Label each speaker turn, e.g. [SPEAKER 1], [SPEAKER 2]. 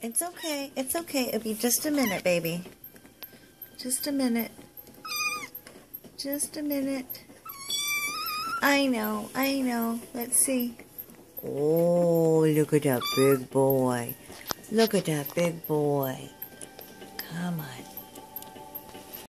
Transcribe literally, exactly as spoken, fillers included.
[SPEAKER 1] It's okay. It's okay. It'll be just a minute, baby. Just a minute. Just a minute. I know. I know. Let's see. Oh, look at that big boy. Look at that big boy. Come on.